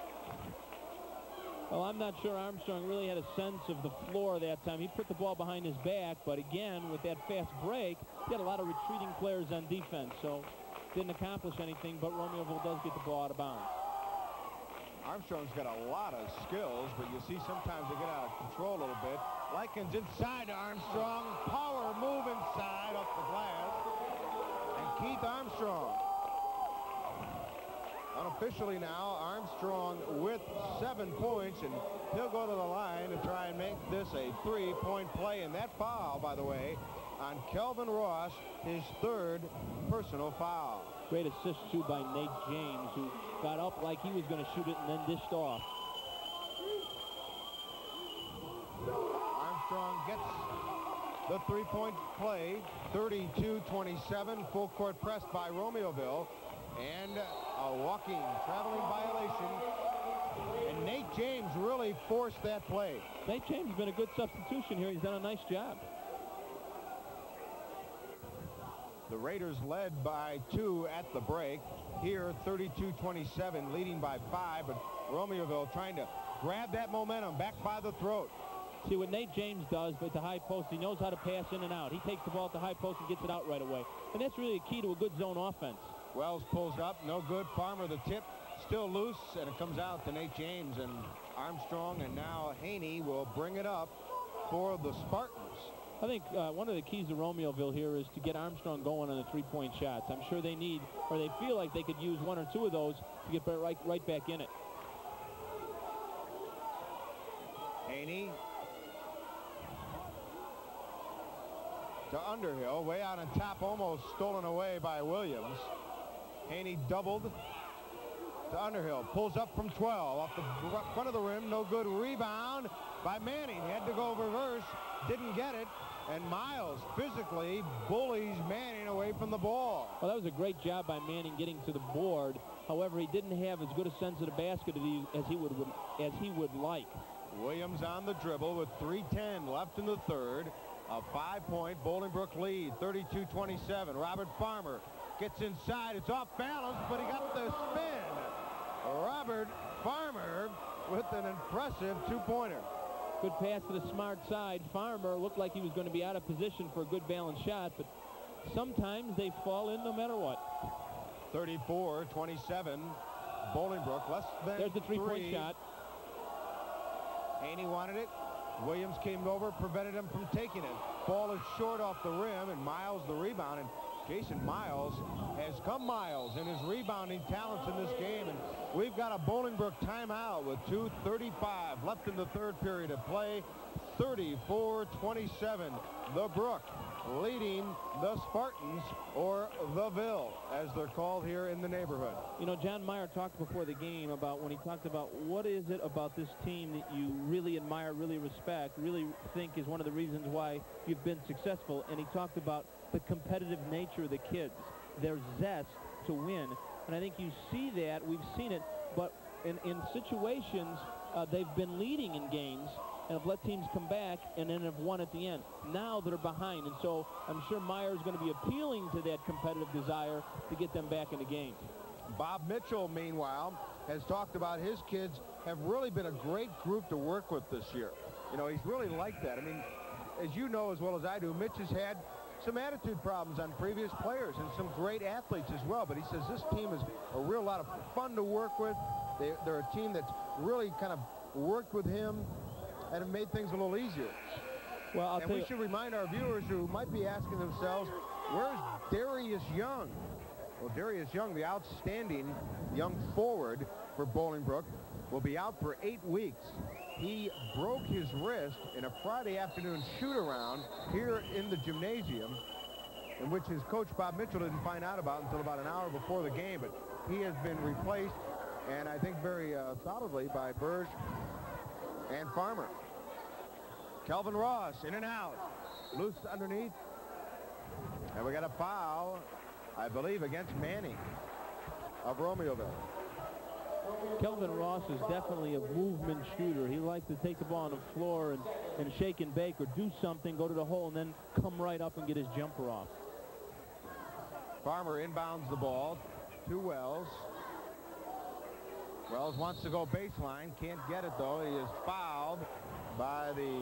Well, I'm not sure Armstrong really had a sense of the floor that time. He put the ball behind his back, but again, with that fast break, he had a lot of retreating players on defense, so didn't accomplish anything, but Romeoville does get the ball out of bounds. Armstrong's got a lot of skills, but you see sometimes they get out of control a little bit. Likens inside to Armstrong. Power move inside off the glass. And Keith Armstrong. Unofficially now, Armstrong with seven points, and he'll go to the line to try and make this a three-point play. And that foul, by the way, on Kelvin Ross, his third personal foul. Great assist, too, by Nate James, who got up like he was going to shoot it and then dished off. Armstrong gets the three-point play, thirty-two twenty-seven, full court press by Romeoville, and a walking, traveling violation. And Nate James really forced that play. Nate James has been a good substitution here. He's done a nice job. The Raiders led by two at the break. Here, thirty-two twenty-seven, leading by five, but Romeoville trying to grab that momentum back by the throat. See what Nate James does, but at the high post, he knows how to pass in and out. He takes the ball at the high post and gets it out right away. And that's really a key to a good zone offense. Wells pulls up, no good. Farmer, the tip, still loose, and it comes out to Nate James and Armstrong, and now Haney will bring it up for the Spartans. I think uh, one of the keys to Romeoville here is to get Armstrong going on the three-point shots. I'm sure they need, or they feel like they could use one or two of those to get right, right back in it. Haney to Underhill, way out on top, almost stolen away by Williams. Haney doubled to Underhill, pulls up from twelve, off the front of the rim, no good. Rebound by Manning, he had to go reverse, didn't get it, and Miles physically bullies Manning away from the ball. Well, that was a great job by Manning getting to the board. However, he didn't have as good a sense of the basket as he, as he would, would as he would like. Williams on the dribble with three ten left in the third. A five-point Bolingbrook lead, thirty-two twenty-seven. Robert Farmer gets inside. It's off balance, but he got the spin. Robert Farmer with an impressive two-pointer. Good pass to the smart side. Farmer looked like he was going to be out of position for a good balanced shot, but sometimes they fall in no matter what. thirty-four twenty-seven. Bolingbrook less than There's the three-point three. shot. Haney wanted it. Williams came over, prevented him from taking it. Ball is short off the rim, and Miles the rebound. And Jason Miles has come Miles in his rebounding talents in this game. And we've got a Bolingbrook timeout with two thirty-five left in the third period of play. thirty-four twenty-seven. The Brook leading the Spartans, or the Ville, as they're called here in the neighborhood. You know, John Meyer talked before the game about when he talked about what is it about this team that you really admire, really respect, really think is one of the reasons why you've been successful. And he talked about the competitive nature of the kids, their zest to win. and I think you see that. We've seen it, but in, in situations, uh, they've been leading in games and have let teams come back and then have won at the end. Now they're behind, and so I'm sure Meyer is going to be appealing to that competitive desire to get them back in the game. Bob Mitchell, meanwhile, has talked about his kids have really been a great group to work with this year. You know, he's really like that. I mean, as you know as well as I do, Mitch has had some attitude problems on previous players and some great athletes as well. But he says this team is a real lot of fun to work with. They, they're a team that's really kind of worked with him and have made things a little easier. Well, I'll and tell we you, should remind our viewers who might be asking themselves, where's Darius Young? Well, Darius Young, the outstanding young forward for Bolingbrook, will be out for eight weeks. He broke his wrist in a Friday afternoon shoot-around here in the gymnasium, in which his coach, Bob Mitchell, didn't find out about until about an hour before the game. But he has been replaced, and I think very uh, solidly, by Burge and Farmer. Kelvin Ross in and out. Loose underneath. And we got a foul, I believe, against Manning of Romeoville. Kelvin Ross is definitely a movement shooter. He likes to take the ball on the floor and, and shake and bake or do something, go to the hole, and then come right up and get his jumper off. Farmer inbounds the ball to Wells. Wells wants to go baseline, can't get it though. He is fouled by the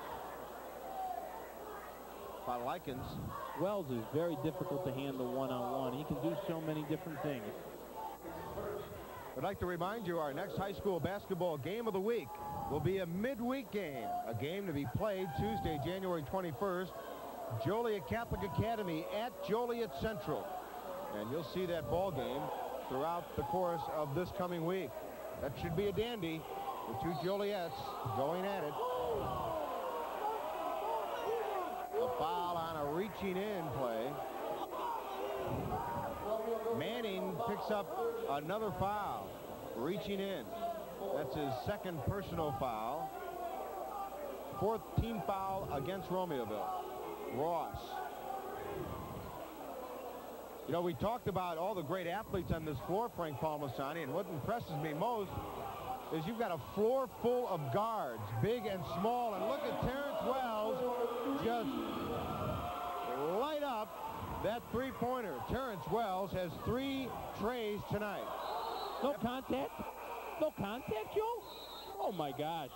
by Likens. Wells is very difficult to handle one-on-one. He can do so many different things. I'd like to remind you our next high school basketball game of the week will be a midweek game, a game to be played Tuesday, January twenty-first, Joliet Catholic Academy at Joliet Central. And you'll see that ball game throughout the course of this coming week. That should be a dandy. The two Joliets going at it. A foul on a reaching in play. Manning picks up another foul, reaching in. That's his second personal foul. Fourth team foul against Romeoville. Ross. You know, we talked about all the great athletes on this floor, Frank Palmisani, and what impresses me most is you've got a floor full of guards, big and small, and look at Terrence Wells just light up that three-pointer. Terrence Wells has three trays tonight. No contact? No contact, Joe? Oh, my gosh.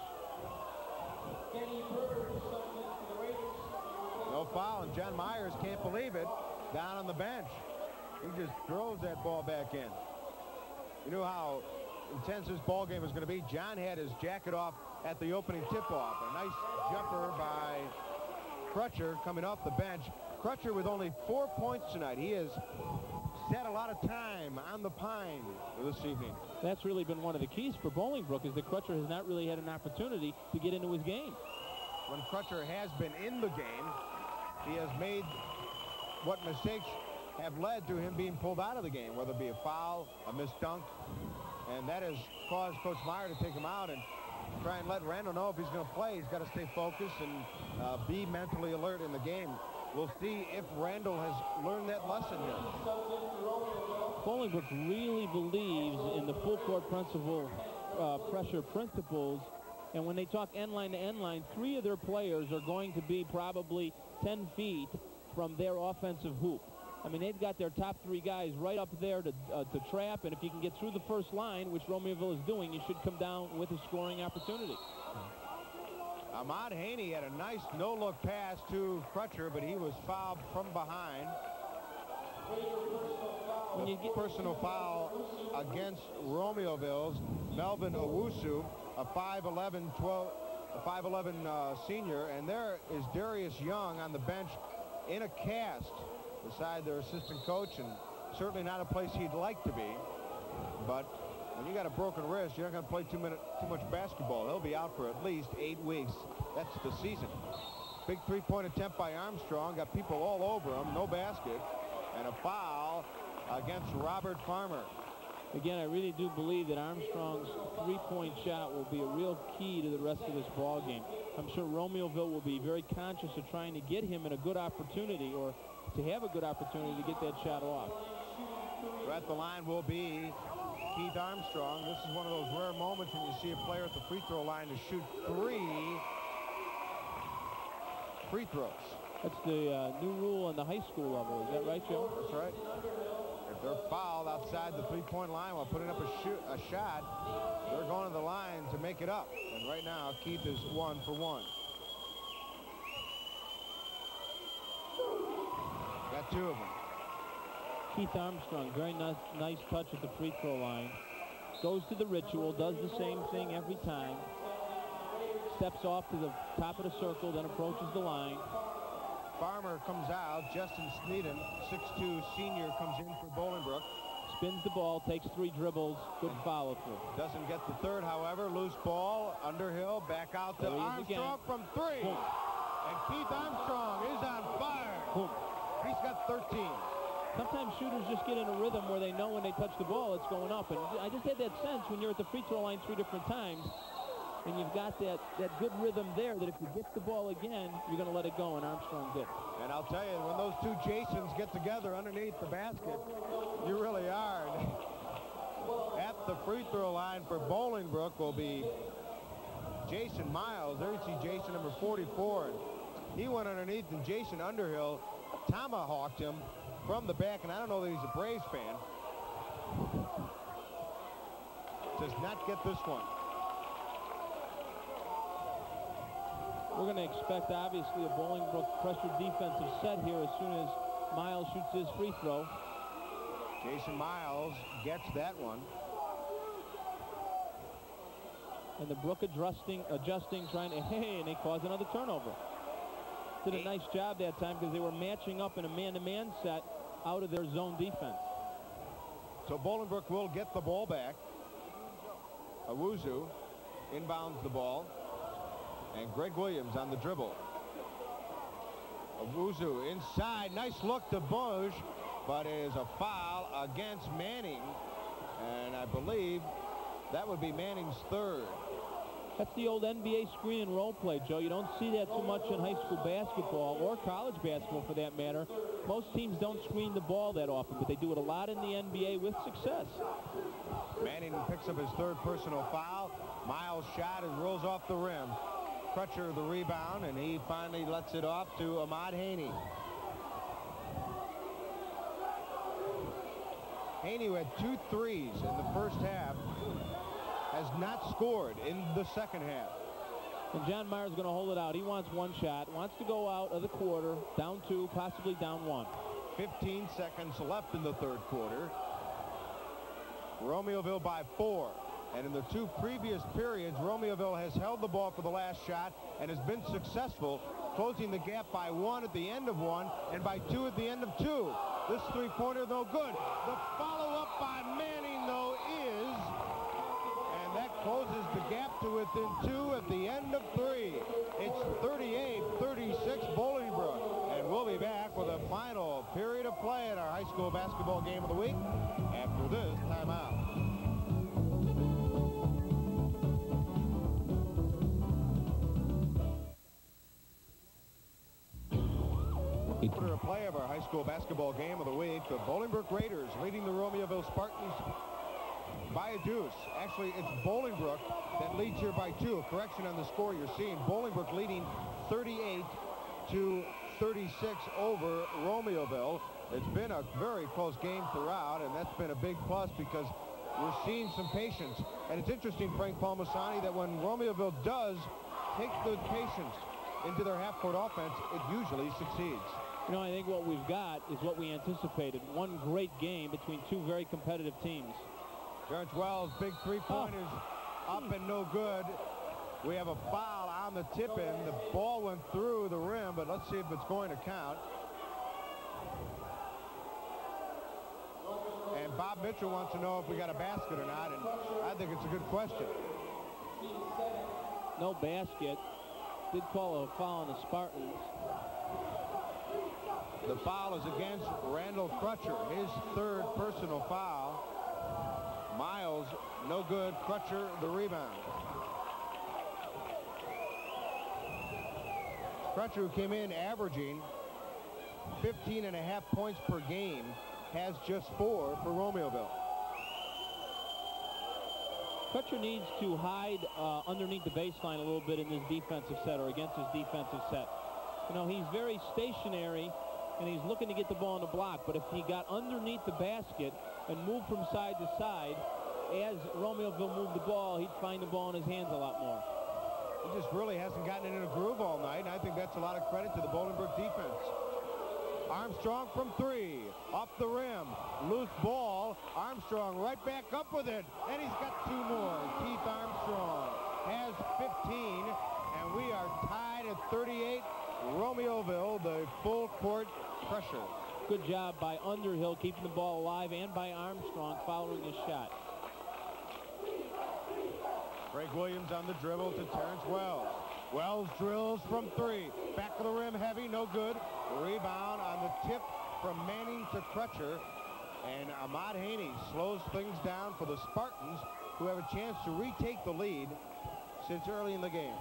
No foul, and John Myers can't believe it down on the bench. He just throws that ball back in. You knew how intense this ball game was going to be. John had his jacket off at the opening tip-off. A nice jumper by Crutcher coming off the bench. Crutcher with only four points tonight. He has set a lot of time on the pine this evening. That's really been one of the keys for Bolingbrook, is that Crutcher has not really had an opportunity to get into his game. When Crutcher has been in the game, he has made what mistakes have led to him being pulled out of the game, whether it be a foul, a missed dunk, and that has caused Coach Meyer to take him out and try and let Randall know if he's going to play. He's got to stay focused and uh, be mentally alert in the game. We'll see if Randall has learned that lesson here. Bolingbrook really believes in the full court principle, uh, pressure principles, and when they talk end line to end line, three of their players are going to be probably ten feet from their offensive hoop. I mean, they've got their top three guys right up there to, uh, to trap, and if you can get through the first line, which Romeoville is doing, you should come down with a scoring opportunity. Ahmad Haney had a nice no-look pass to Crutcher, but he was fouled from behind. When you get personal foul against Romeoville's Melvin Owusu, a five eleven, twelve, a five eleven uh, senior, and there is Darius Young on the bench in a cast beside their assistant coach, and certainly not a place he'd like to be. But when you got a broken wrist, you're not going to play too, minute, too much basketball. He'll be out for at least eight weeks. That's the season. Big three-point attempt by Armstrong. Got people all over him. No basket. And a foul against Robert Farmer. Again, I really do believe that Armstrong's three-point shot will be a real key to the rest of this ball game. I'm sure Romeoville will be very conscious of trying to get him in a good opportunity or to have a good opportunity to get that shot off. At the line will be Keith Armstrong. This is one of those rare moments when you see a player at the free throw line to shoot three free throws. That's the uh, new rule on the high school level. Is that right, Joe? That's right. If they're fouled outside the three-point line while putting up a, shoot, a shot, they're going to the line to make it up. And right now, Keith is one for one. Got two of them. Keith Armstrong, very nice, nice touch at the free throw line. Goes to the ritual, does the same thing every time. Steps off to the top of the circle, then approaches the line. Farmer comes out. Justin Sneeden, six two senior, comes in for Bolingbrook. Spins the ball, takes three dribbles, good follow through. Doesn't get the third, however. Loose ball, Underhill, back out to Armstrong from three. Boom. And Keith Armstrong is on fire. Boom. He's got thirteen. Sometimes shooters just get in a rhythm where they know when they touch the ball it's going up. And I just had that sense when you're at the free throw line three different times, and you've got that, that good rhythm there that if you get the ball again, you're going to let it go, and Armstrong did. And I'll tell you, when those two Jasons get together underneath the basket, you really are. At the free throw line for Bolingbrook will be Jason Miles. There you see Jason, number forty-four. He went underneath, and Jason Underhill tomahawked him from the back, and I don't know that he's a Braves fan. Does not get this one. We're going to expect, obviously, a Bolingbrook pressure defensive set here as soon as Miles shoots his free throw. Jason Miles gets that one. And the Brook adjusting, adjusting, trying to, hey, and they cause another turnover. Did a nice job that time because they were matching up in a man-to-man set out of their zone defense. So Bolingbrook will get the ball back. Owusu inbounds the ball. And Greg Williams on the dribble. Owusu inside. Nice look to Bush, but it is a foul against Manning. And I believe that would be Manning's third. That's the old N B A screen and roll play, Joe. You don't see that too much in high school basketball or college basketball for that matter. Most teams don't screen the ball that often, but they do it a lot in the N B A with success. Manning picks up his third personal foul. Miles shot and rolls off the rim. Crutcher the rebound, and he finally lets it off to Ahmad Haney. Haney, who had two threes in the first half, has not scored in the second half. And John Mayer's going to hold it out. He wants one shot, wants to go out of the quarter, down two, possibly down one. fifteen seconds left in the third quarter. Romeoville by four. And in the two previous periods, Romeoville has held the ball for the last shot and has been successful, closing the gap by one at the end of one and by two at the end of two. This three-pointer, though, good. The follow-up by Manning, though, is, and that closes the gap to within two at the end of three. It's thirty-eight thirty-six Bolingbrook. And we'll be back with a final period of play in our high school basketball game of the week after this timeout. Quarter of play of our high school basketball game of the week. The Bolingbrook Raiders leading the Romeoville Spartans by a deuce. Actually, it's Bolingbrook that leads here by two. A correction on the score you're seeing. Bolingbrook leading thirty-eight to thirty-six over Romeoville. It's been a very close game throughout, and that's been a big plus because we're seeing some patience. And it's interesting, Frank Palmasani, that when Romeoville does take the patience into their half-court offense, it usually succeeds. You know, I think what we've got is what we anticipated. One great game between two very competitive teams. Terrence Wells, big three-pointers oh. up and no good. We have a foul on the tip-in. The ball went through the rim, but let's see if it's going to count. And Bob Mitchell wants to know if we got a basket or not, and I think it's a good question. No basket. Did call a foul on the Spartans. The foul is against Randall Crutcher, his third personal foul. Miles, no good. Crutcher, the rebound. Crutcher, who came in averaging fifteen and a half points per game, has just four for Romeoville. Crutcher needs to hide uh, underneath the baseline a little bit in this defensive set or against his defensive set. You know, he's very stationary and he's looking to get the ball in the block, but if he got underneath the basket and moved from side to side, as Romeoville moved the ball, he'd find the ball in his hands a lot more. He just really hasn't gotten in a groove all night, and I think that's a lot of credit to the Bolingbrook defense. Armstrong from three, off the rim, loose ball. Armstrong right back up with it, and he's got two more. Keith Armstrong has fifteen, and we are tied at thirty-eight. Romeoville, the full court pressure. Good job by Underhill keeping the ball alive, and by Armstrong following his shot. Greg Williams on the dribble to Terrence Wells. Wells drills from three. Back of the rim heavy, no good. Rebound on the tip from Manning to Crutcher. And Ahmad Haney slows things down for the Spartans, who have a chance to retake the lead since early in the game.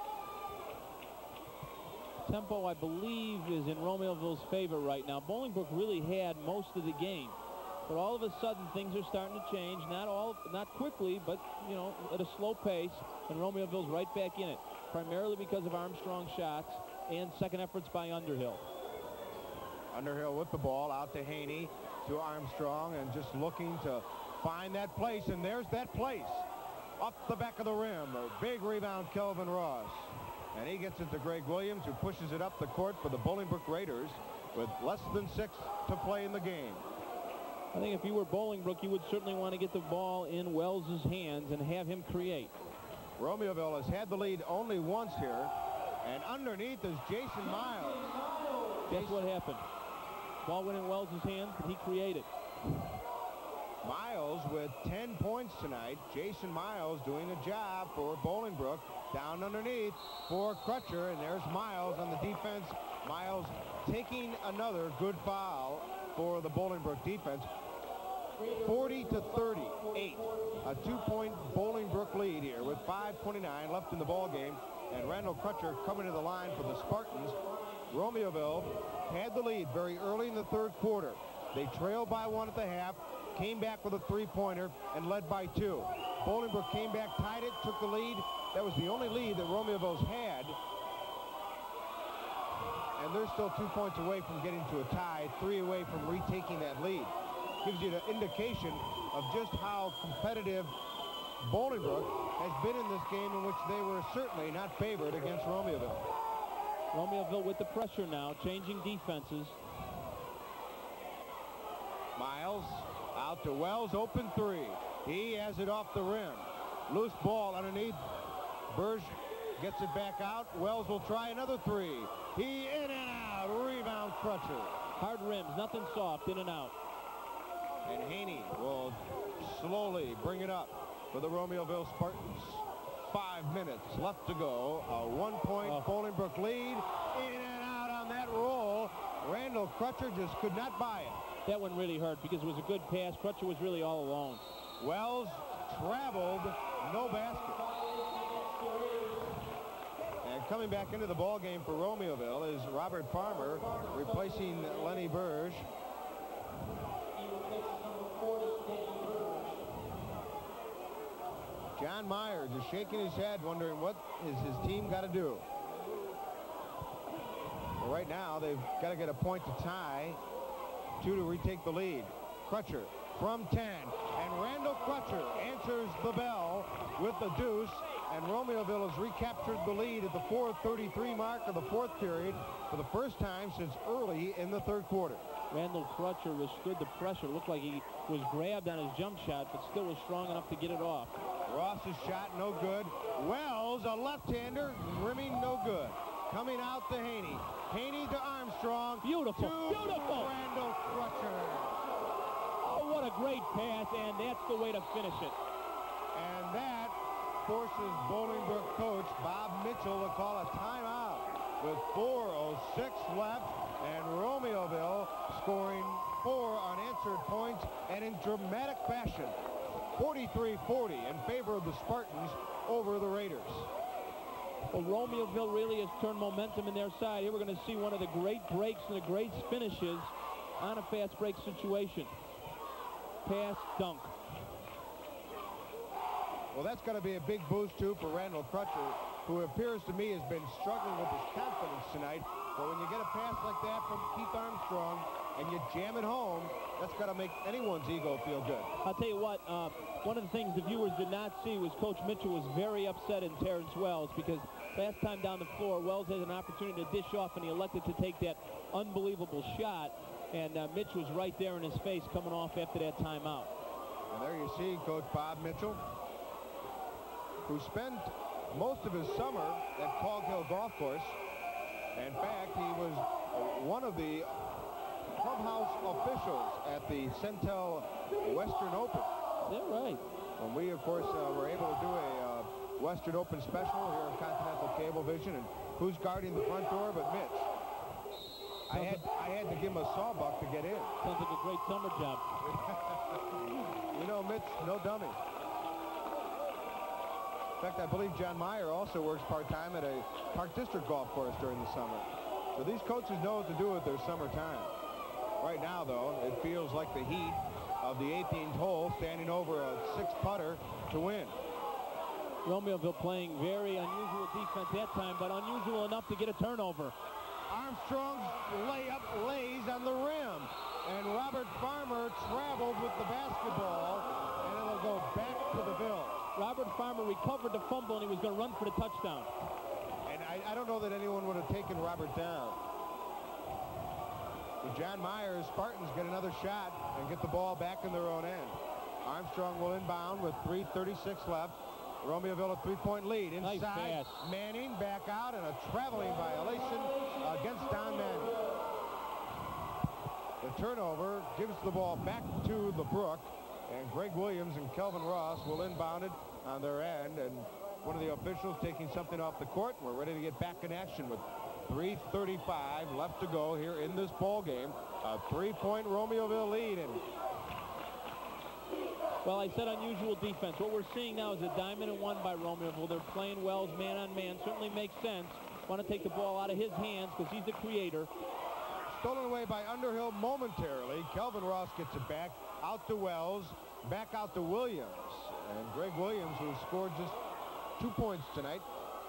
Tempo, I believe, is in Romeoville's favor right now. Bolingbrook really had most of the game. But all of a sudden, things are starting to change. Not all, not quickly, but, you know, at a slow pace. And Romeoville's right back in it, primarily because of Armstrong's shots and second efforts by Underhill. Underhill with the ball out to Haney, to Armstrong, and just looking to find that place. And there's that place. Up the back of the rim. A big rebound, Kelvin Ross. And he gets it to Greg Williams, who pushes it up the court for the Bolingbrook Raiders with less than six to play in the game. I think if you were Bolingbrook, you would certainly want to get the ball in Wells' hands and have him create. Romeoville has had the lead only once here, and underneath is Jason Miles. Guess what happened? Ball went in Wells' hands, and he created. Miles with ten points tonight. Jason Miles doing a job for Bolingbrook. Down underneath for Crutcher, and there's Miles on the defense. Miles taking another good foul for the Bolingbrook defense. forty to thirty-eight. A two-point Bolingbrook lead here with five twenty-nine left in the ball game. And Randall Crutcher coming to the line for the Spartans. Romeoville had the lead very early in the third quarter. They trailed by one at the half, came back with a three-pointer, and led by two. Bolingbrook came back, tied it, took the lead. That was the only lead that Romeoville's had. And they're still two points away from getting to a tie, three away from retaking that lead. Gives you the indication of just how competitive Bolingbrook has been in this game, in which they were certainly not favored against Romeoville. Romeoville with the pressure now, changing defenses. Miles out to Wells, open three. He has it off the rim. Loose ball underneath. Burge gets it back out. Wells will try another three. He in and out. Rebound Crutcher. Hard rims, nothing soft, in and out. And Haney will slowly bring it up for the Romeoville Spartans. Five minutes left to go. A one-point oh. Bolingbrook lead. In and out on that roll. Randall Crutcher just could not buy it. That one really hurt because it was a good pass. Crutcher was really all alone. Wells traveled, no basket. And coming back into the ball game for Romeoville is Robert Farmer, replacing Lenny Burge. John Myers is shaking his head, wondering what is his team got to do. Well, right now, they've got to get a point to tie, two to retake the lead. Crutcher from ten, and Randall Crutcher answers the bell with the deuce, and Romeoville has recaptured the lead at the four thirty-three mark of the fourth period for the first time since early in the third quarter. Randall Crutcher withstood the pressure. Looked like he was grabbed on his jump shot, but still was strong enough to get it off. Ross's shot, no good. Wells, a left-hander, rimming, no good. Coming out to Haney. Haney to Armstrong. Beautiful, to beautiful. Randall Crutcher. Oh, what a great pass, and that's the way to finish it. And that forces Bolingbrook coach Bob Mitchell to call a timeout with four oh six left, and Romeoville scoring four unanswered points, and in dramatic fashion, forty-three forty in favor of the Spartans over the Raiders. Well, Romeoville really has turned momentum in their side. Here we're going to see one of the great breaks and the great finishes on a fast break situation. Pass, dunk. Well, that's going to be a big boost, too, for Randall Crutcher, who appears to me has been struggling with his confidence tonight. But when you get a pass like that from Keith Armstrong and you jam it home, that's got to make anyone's ego feel good. I'll tell you what, uh, one of the things the viewers did not see was Coach Mitchell was very upset in Terrence Wells, because last time down the floor, Wells had an opportunity to dish off, and he elected to take that unbelievable shot. And uh, Mitch was right there in his face coming off after that timeout. And there you see Coach Bob Mitchell, who spent most of his summer at Cog Hill Golf Course. In fact, he was one of the clubhouse officials at the Centel Western Open. Is that right? When we, of course, uh, were able to do a uh, Western Open special here on Continental Cablevision, and who's guarding the front door but Mitch? I had, I had to give him a sawbuck to get in. Sounds like a great summer job. You know, Mitch, no dummy. In fact, I believe John Meyer also works part-time at a Park District golf course during the summer. So these coaches know what to do with their summertime. Right now, though, it feels like the heat of the eighteenth hole, standing over a six-putter to win. Romeoville playing very unusual defense that time, but unusual enough to get a turnover. Armstrong's layup lays on the rim, and Robert Farmer traveled with the basketball, and it'll go back to the Bills. Robert Farmer recovered the fumble, and he was going to run for the touchdown. And I, I don't know that anyone would have taken Robert down. But John Myers, Spartans get another shot and get the ball back in their own end. Armstrong will inbound with three thirty-six left. Romeoville a three-point lead. Inside, nice pass. Manning back out, and a traveling violation against Don Manning. The turnover gives the ball back to LeBrook, and Greg Williams and Kelvin Ross will inbound it on their end, and one of the officials taking something off the court. We're ready to get back in action with three thirty-five left to go here in this ball game. A three-point Romeoville lead. And well, I said unusual defense. What we're seeing now is a diamond and one by Romeoville. They're playing Wells man on man. Certainly makes sense. Want to take the ball out of his hands because he's the creator. Stolen away by Underhill momentarily. Kelvin Ross gets it back out to Wells, back out to Williams, and Greg Williams, who scored just two points tonight.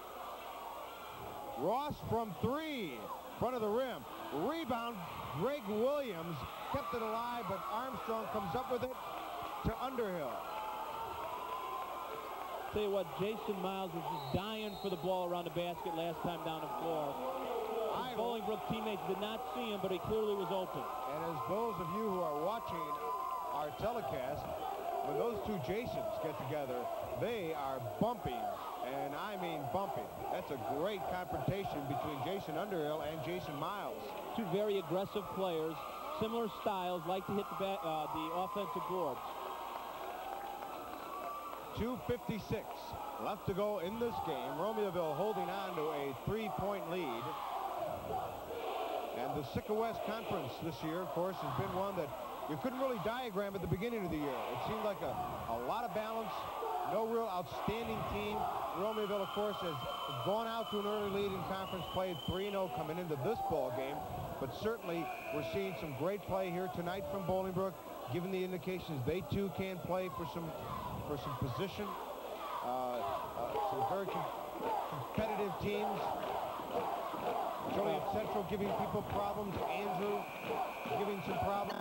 Ross from three, front of the rim. Rebound, Greg Williams kept it alive, but Armstrong comes up with it to Underhill. Tell you what, Jason Miles was just dying for the ball around the basket last time down the floor. His Bolingbrook teammates did not see him, but he clearly was open. And as those of you who are watching our telecast, when those two Jasons get together, they are bumping, and I mean bumping. That's a great confrontation between Jason Underhill and Jason Miles. Two very aggressive players, similar styles, like to hit the, back, uh, the offensive boards. two fifty-six left to go in this game. Romeoville holding on to a three-point lead. And the S I C A West Conference this year, of course, has been one that you couldn't really diagram at the beginning of the year. It seemed like a, a lot of balance, no real outstanding team. Romeoville, of course, has gone out to an early lead in conference play, three and oh coming into this ball game. But certainly, we're seeing some great play here tonight from Bolingbrook, given the indications they too can play for some for some position, uh, uh, some very com competitive teams. Joliet Central giving people problems. Andrew giving some problems.